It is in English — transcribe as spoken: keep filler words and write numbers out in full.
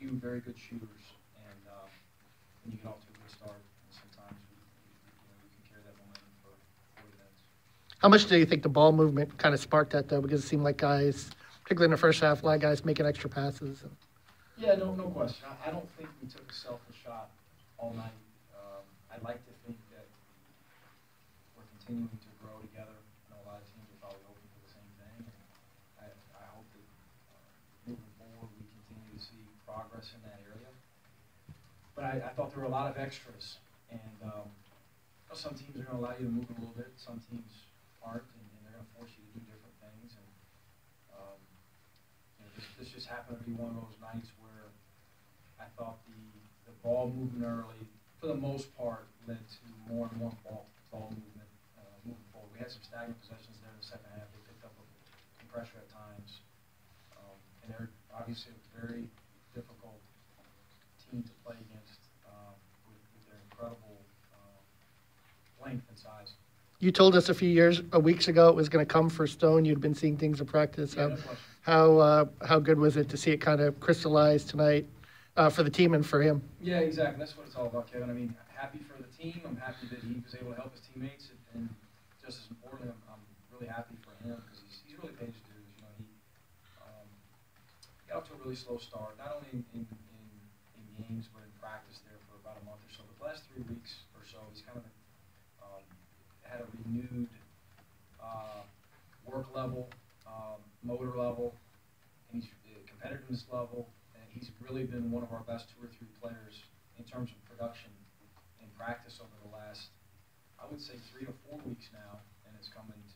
few very good shooters, and um, when you get off to a good start, and sometimes we, we, you know, we can carry that momentum for forty minutes. How much do you think the ball movement kind of sparked that, though? Because it seemed like guys, particularly in the first half, a lot of guys making extra passes. Yeah, no, no question. I, I don't think we took a selfish shot all night. Um, I'd like to think that we're continuing to grow together. I know a lot of teams are probably hoping for the same thing. And I, I hope that uh, moving forward we continue to see progress in that area. But I, I thought there were a lot of extras, and um, some teams are going to allow you to move a little bit. Some teams aren't, and, and they're going to force you to do different things. And um, you know, this, this just happened to be one of those nights where I thought the, the ball movement early, for the most part, led to more and more ball, ball movement uh, moving forward. We had some stagnant possessions there in the second half. They picked up some pressure at times. Um, and they're obviously a very difficult team to play against um, with, with their incredible uh, length and size. You told us a few years, uh, weeks ago, it was going to come for Stone. You'd been seeing things in practice. Yeah, How no question. how, uh, how good was it to see it kind of crystallize tonight uh, for the team and for him? Yeah, exactly. That's what it's all about, Kevin. I mean, happy for the team. I'm happy that he was able to help his teammates, and just as importantly, I'm, I'm really happy for him because he's, he's really paid his dues. You know, he um, got off to a really slow start, not only in, in, in, in games but in practice there for about a month or so. But the last three weeks or so, he's kind of um, had a renewed uh, work level, um, motor level, and he's uh, competitiveness level. He's really been one of our best two or three players in terms of production in practice over the last, I would say, three to four weeks now, and it's coming